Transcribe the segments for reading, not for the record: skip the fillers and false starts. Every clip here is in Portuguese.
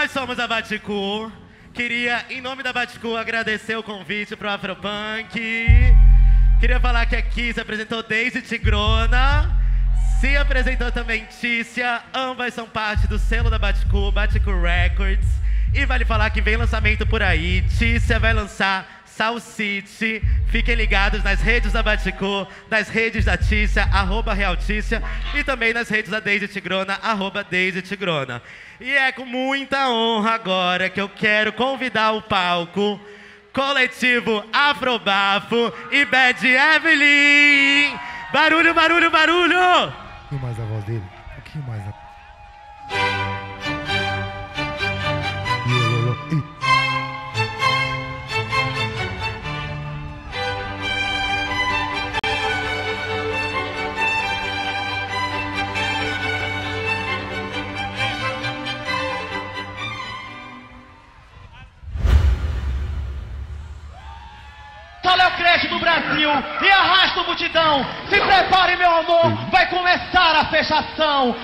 Nós somos a Baticu. Queria, em nome da Baticu, agradecer o convite pro Afropunk. Queria falar que aqui se apresentou Daisy Tigrona, se apresentou também Tícia. Ambas são parte do selo da Baticu, Baticu Records. E vale falar que vem lançamento por aí. Tícia vai lançar Soul City. Fiquem ligados nas redes da Baticu, nas redes da Tícia, @RealTícia, e também nas redes da Daisy Tigrona, @DaisyTigrona. E é com muita honra agora que eu quero convidar o palco Coletivo Afrobafo e Bad Evelyn. Barulho, barulho, barulho! Um pouquinho mais a voz dele, um pouquinho mais a... Qual é o crédito do Brasil? E arrasta a multidão. Se prepare, meu amor, vai começar a fechação.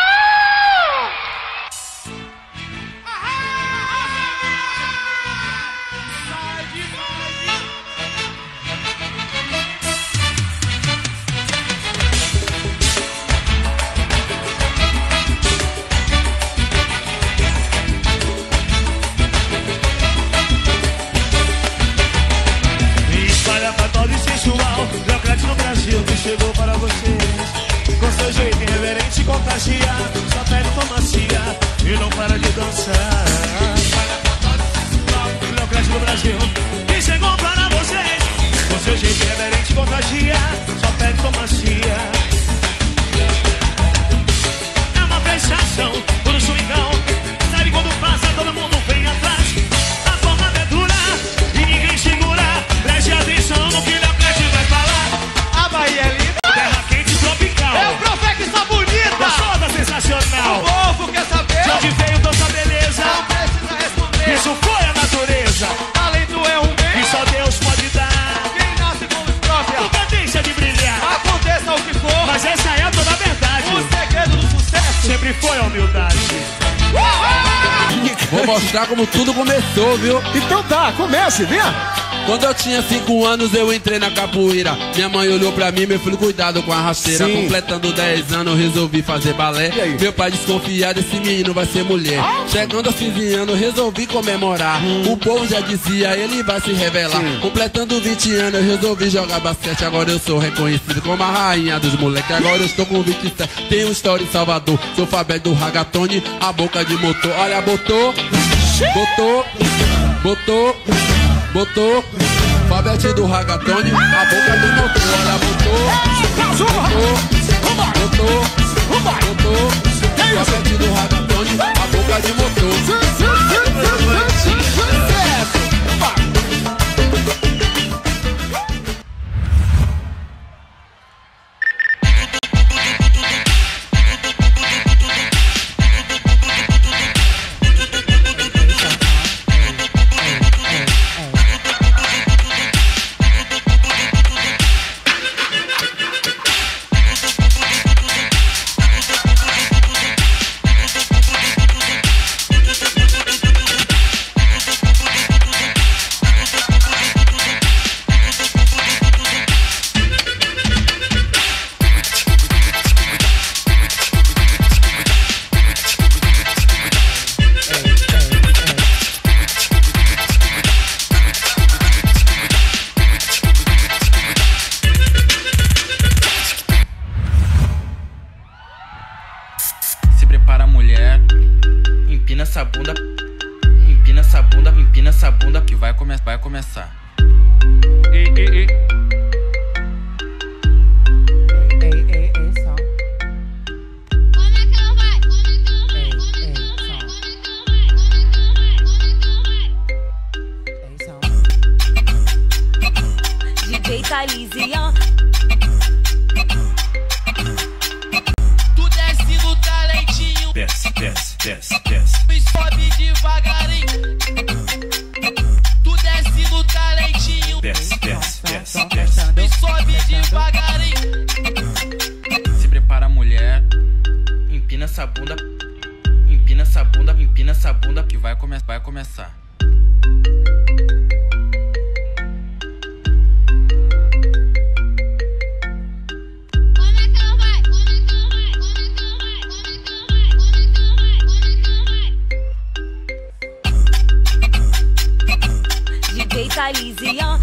Leocrate no Brasil que chegou para vocês. Com seu jeito irreverente contagia, sua pele tão macia e não para de dançar. Leocrate no Brasil que chegou para vocês. Com seu jeito irreverente contagia, sua pele tão macia. É uma fechação por um swingão. Sabe quando passa, todo mundo vem atrás. A forma é dura e ninguém segura. Preste atenção no que Leocrate vai falar. A Bahia é linda. Terra quente tropical. É o Profeta que está bonita. Gostou da sensacional? O povo quer saber. De onde veio tanta beleza? Não precisa responder. Isso foi a natureza. Talento é um bem que só Deus pode dar. Quem nasce com luz própria Nunca deixa de brilhar. Aconteça o que for. Mas essa é toda a verdade. O segredo do sucesso sempre foi a humildade. Vou mostrar como tudo começou, viu? Então tá, comece, venha! Quando eu tinha 5 anos eu entrei na capoeira. Minha mãe olhou pra mim, meu filho, cuidado com a rasteira. Sim. Completando 10 anos eu resolvi fazer balé. Meu pai desconfiado, esse menino vai ser mulher. Chegando aos 15 anos resolvi comemorar. O povo já dizia, ele vai se revelar. Completando 20 anos eu resolvi jogar basquete. Agora eu sou reconhecido como a rainha dos moleques. Agora eu estou com 27, tenho história em Salvador. Sou Fabete do Ragatone, a boca de motor. Olha, botou, botou, botou, botou. Fabete do Ragatone, a boca do motor. Olha, botou, botou, botou, botou. Fabete do Ragatone, a boca de motor. Empina essa bunda que vai começar. Ei, só. Como é que ela vai? Só. DJ Talizian. Tu desce no talentinho. Desce, desce, desce, desce. E sobe devagarinho. Tu desce no talentinho. Desce, desce, desce, desce. E sobe devagarinho. Se prepara, mulher. Empina essa bunda. Empina essa bunda. Empina Empina essa bunda que vai começar. DJ Talizian.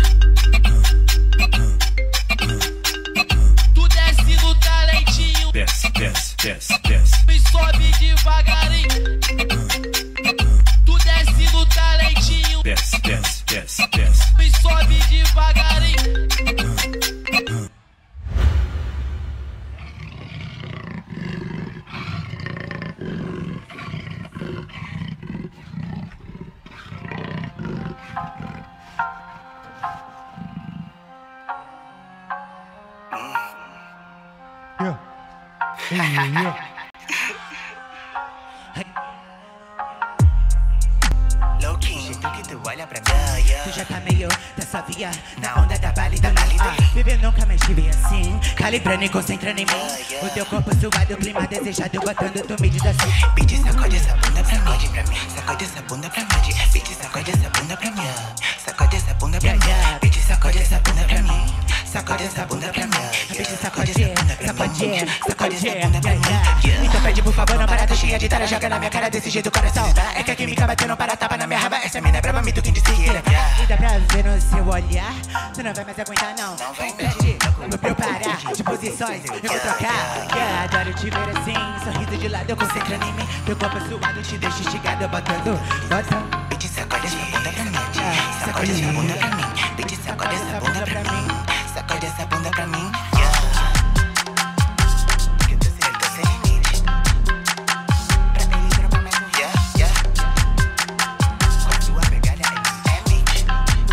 Tu desce no talentinho, Desce. e sobe devagarinho. Tu desce no talentinho, Desce. e sobe devagarinho. Tu já tá meio dessa via, na onda da baile da bebê, nunca mais tive assim, calibrando e concentrando em mim. O teu corpo suado, o clima desejado, botando tu me diz assim. Bitch, sacode essa bunda pra mim, sacode essa bunda pra mim. Bitch, sacode essa bunda pra mim, sacode essa bunda pra mim. Bitch, sacode essa bunda pra mim, sacode essa bunda pra mim. Bitch, sacode essa bunda pra mim, sacode essa bunda pra mim. Então pede por favor, não para, tá cheia de tara, joga na minha cara desse jeito, coração. É que a química bateu, não para, tapa na minha raba. Essa mina é braba, mito, quem disse que e dá pra ver no seu olhar, tu não vai mais aguentar não. Vou preparar de posições, eu vou trocar. Adoro te ver assim, sorriso de lado, eu concentrando em mim. Teu corpo suado, te deixo instigado, botando. Bitch, sacode essa bunda pra mim, sacode essa bunda pra mim. Bitch, sacode essa bunda pra mim, sacode essa bunda pra mim. Que eu tô sem limite. Pra ele trocar mais um com a sua pegada é mente.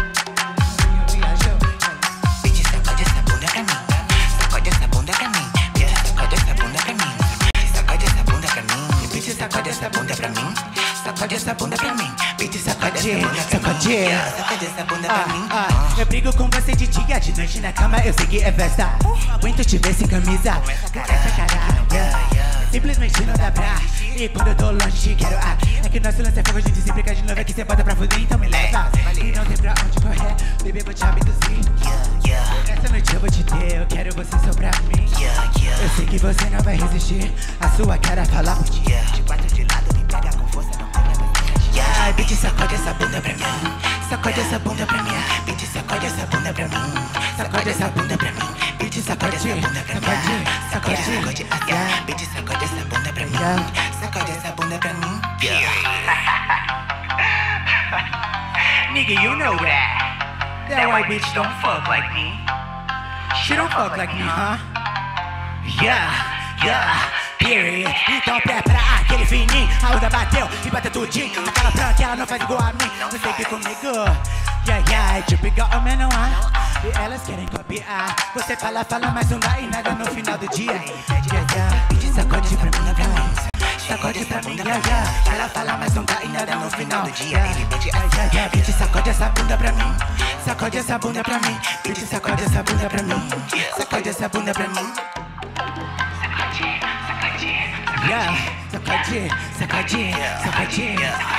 Bitch, sacode essa bunda pra mim, sacode essa bunda pra mim. Bitch, sacode essa bunda pra mim, sacode essa bunda pra mim. Bitch, sacode essa bunda pra mim, sacode essa bunda pra mim. Bitch, sacode essa bunda pra mim, sacode essa bunda pra mim. Eu brigo com você de dia, de noite na cama eu sei que é festa. Não aguento te ver sem camisa, começa caralho. Simplesmente não dá pra. E quando eu tô longe te quero aqui. É que nosso lance é fogo, a gente se brinca de novo. É que cê bota pra fuder, então me leva. E não tem pra onde correr, bebê, vou te abduzir. Essa noite eu vou te ter, eu quero você só pra mim. Eu sei que você não vai resistir, a sua cara fala por ti. De quatro de lado, me pega com força, não tem mais. Bitch, sacode essa bunda pra mim, sacode essa bunda pra mim. Bitch, sacode essa bunda pra mim, sacode essa bunda pra mim. Bitch, sacode essa bunda pra mim, sacode, bitch, sacode essa bunda pra mim, sacode essa bunda pra mim. Nigga, you know that. That white bitch don't fuck like me. She don't fuck like me, huh? Yeah, period. Então prepara aquele fininho. A onda bateu e bateu tudinho. Aquela branca, ela não faz igual a mim. Não sei que comigo. É tipo igual ao menor. E elas querem copiar. Você fala, mas não dá e nada no final do dia. Bitch, sacode pra mim, sacode pra mim, Ela fala, mas não dá e nada no final do dia. Bitch, sacode essa bunda pra mim, sacode essa bunda pra mim. Bitch, sacode essa bunda pra mim, sacode essa bunda pra mim. Sacode.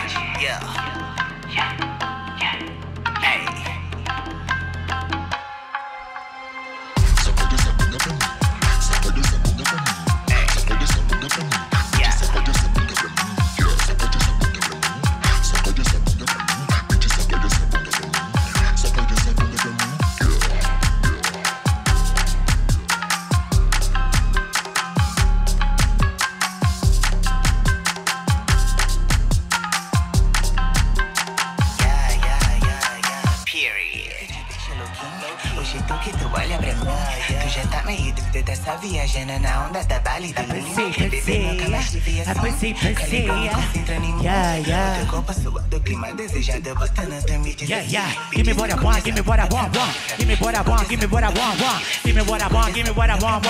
Viajando na onda da baile do Pensei. Concentrando em mim. Teu corpo suado, clima desejado, botando tu me diz. Give me what I want, give me what I want. Give me what I want, give me what I want. Give me what I want, give me what I want.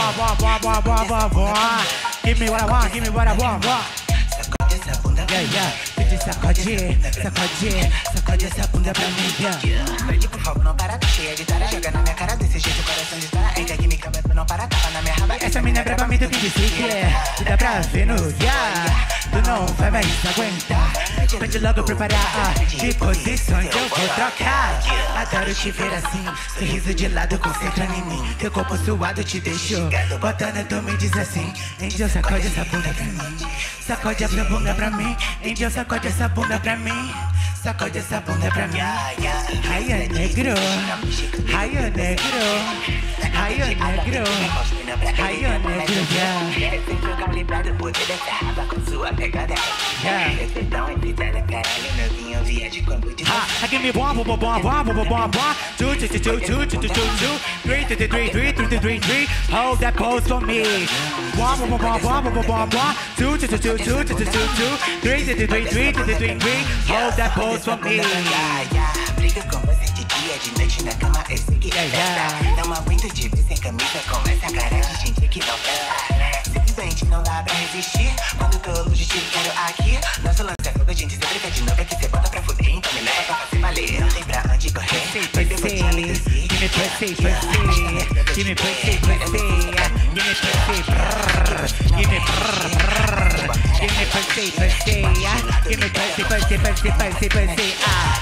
Give me what I want, give me what I want. Sacode essa bunda pra mim. Sacode essa bunda pra mim. Pede por favor, não para, tá cheia de tara. Joga na minha cara desse jeito, coração de tara. Entra aqui, me cabelo, não para, tapa na minha raba. Essa mina é braba, me do que disse que é. E dá pra ver no Tu não vai mais aguentar. Pode logo preparar de posições eu vou trocar. Adoro te ver assim, sorriso de lado, concentra em mim. Teu corpo suado te deixou botando, tu me diz assim: Angel, sacode essa bunda pra mim. Sacode essa bunda pra mim. Angel, sacode essa bunda pra mim. Sacode essa bunda pra mim. Ai, negro. Ai, negro. Ai, negro. Ai, negro, yeah. Sempre ficam lembrado por ter essa raba com sua pegada. Esse tão evitada, caralho, novinho, via de quando de give me one, one, one, one, one, one, one, one, two, two, two, two, two, two, two, two, three, three, three, three, three, three, three. Hold that pose for me. One, one, one, one, one, one, one, one, two, two, two, two, two, two, two, two, three, three, three, three, three, three, three. Hold that pose for me. Briga com você de dia, de noite na cama, eu sei que é festa. Não aguento te ver sem camisa com essa cara de gente que não presta. Simplesmente não dá pra resistir. Quando tô longe te quero aqui. Nosso lance é fogo, a gente sempre quer de novo. É que cê bota pra fuder, então me leva pra fazer valer. Não tem pra onde correr. Give me pussy, pussy. Give me pussy, pussy. Give me pussy, brrr. Give me brrr, brrr. Give me pussy, pussy. Give me pussy, pussy, pussy, pussy, pussy.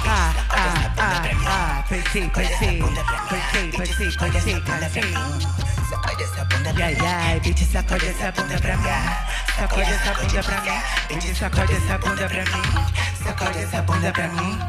Pussy, pussy, pussy, pussy, pussy, pussy. Sacode essa bunda pra mim. Yeah, bitch, sacode essa bunda pra mim. Sacode essa bunda pra mim. Bitch, sacode essa bunda pra mim. Sacode essa bunda pra mim.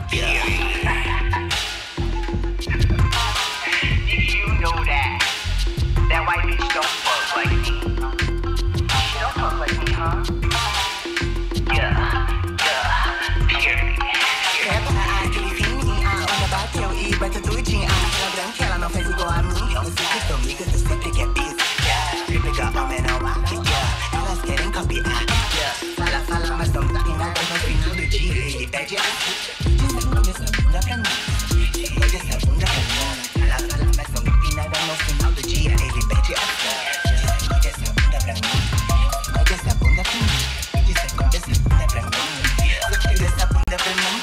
Did you know that white bitch don't fuck like me? She don't fuck like me, huh? Yeah, period. Quebra aquele fininho, a onda bateu e bateu tudinho. Ela branca, ela não faz igual a mim. Eu sei que comigo, tu sempre quer piso. Se pegar homem não há, elas querem copiar. Fala, fala, mas não dá em nada. No final do dia ele pede a sacode essa bunda pra mim. Sacode essa bunda pra mim. Fala, fala, mas não dá em nada. No final do dia ele pede a sacode essa bunda pra mim. Sacode essa bunda pra mim. Sacode essa bunda pra mim. Sacode essa bunda pra mim.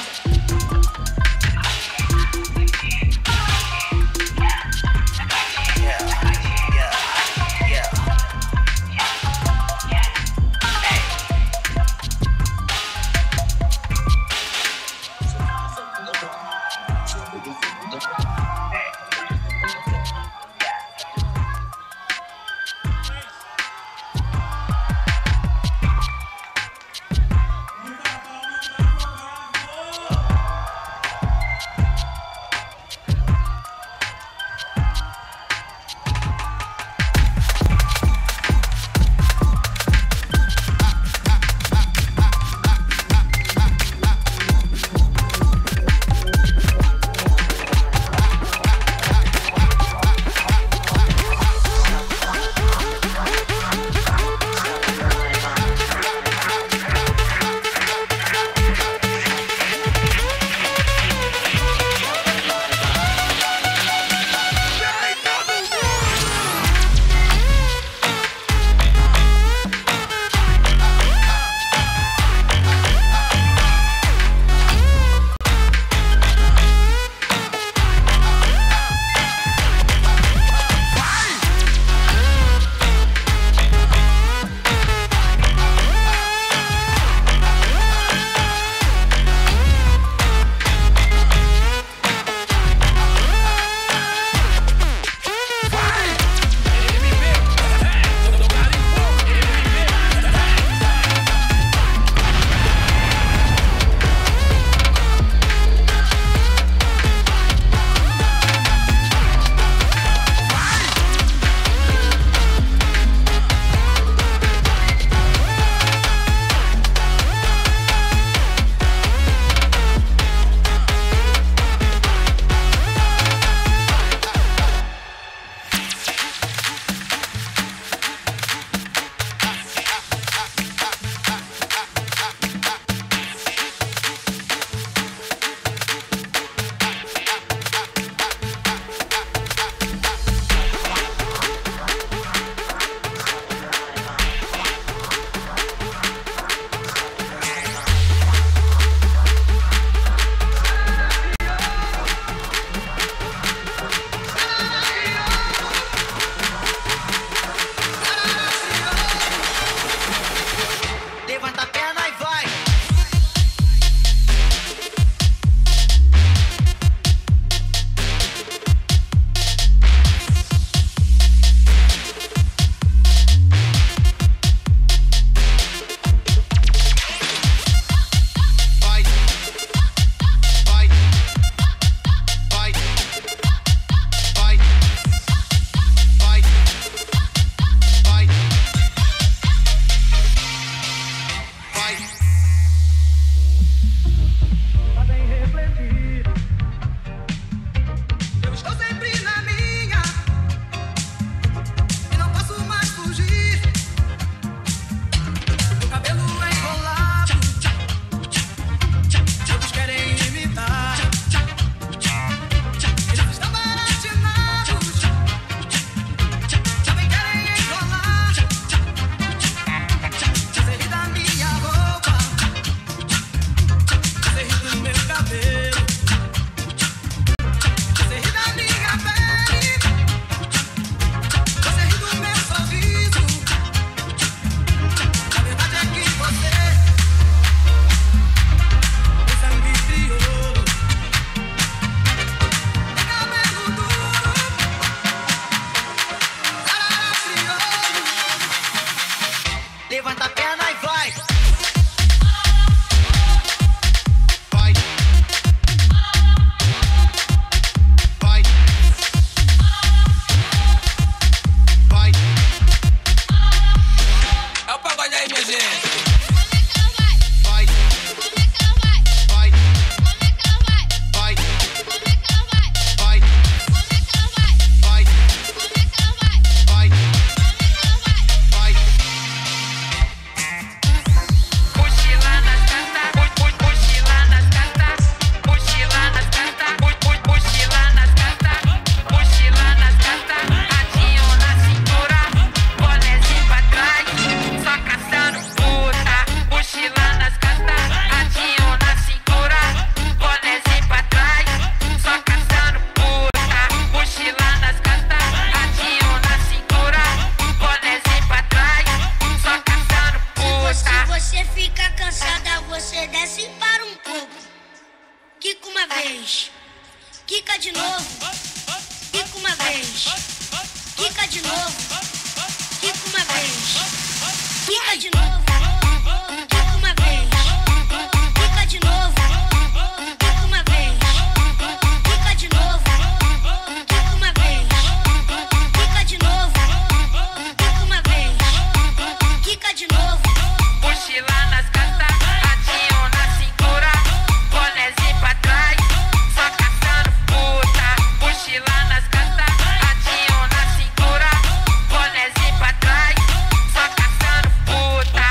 Quica de novo. Quica uma vez. Quica de novo. Quica uma vez. Quica de novo. Quica uma vez. Quica de novo. Quica uma vez. Quica de novo. Quica uma vez. Quica de novo. Quica uma vez. Quica de novo. Mochila nas costas, radinho na cintura, bonézinho pra trás, só caçando puta. Mochila nas costas, radinho na cintura, bonézinho pra trás, só caçando puta.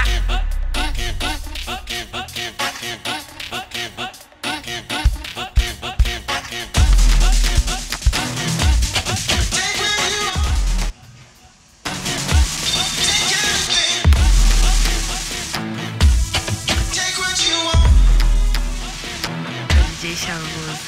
DJ Charmoso.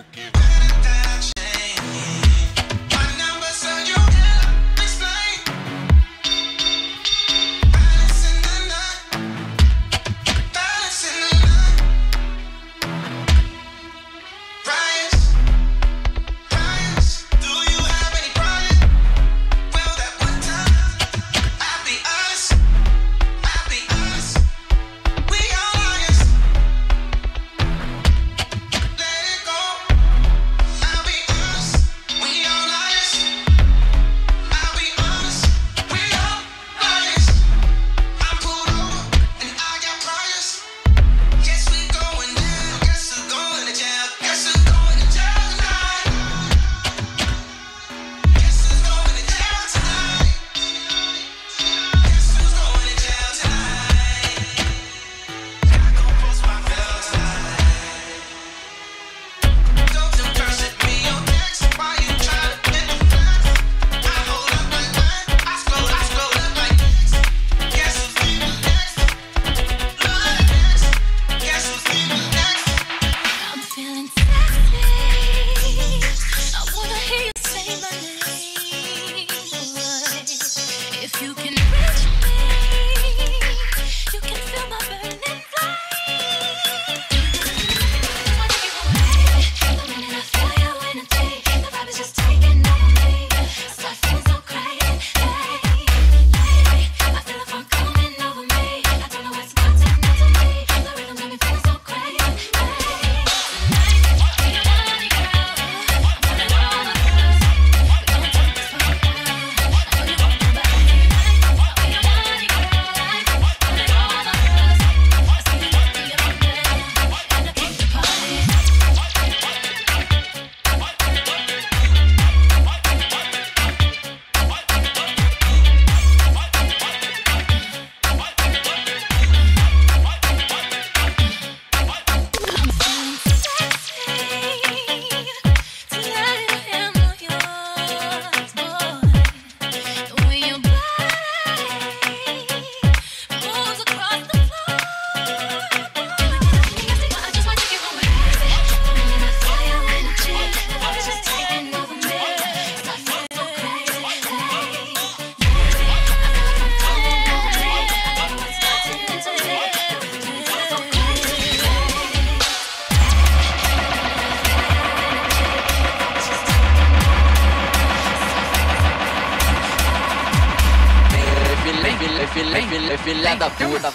Filha da puta,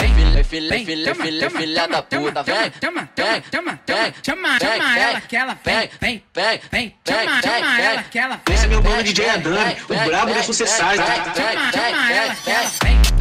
filha da puta, vem, chama ela que ela vem, chama ela que ela Esse é meu mano DJ Adami, o brabo da sucessagem. chama ela que ela vem.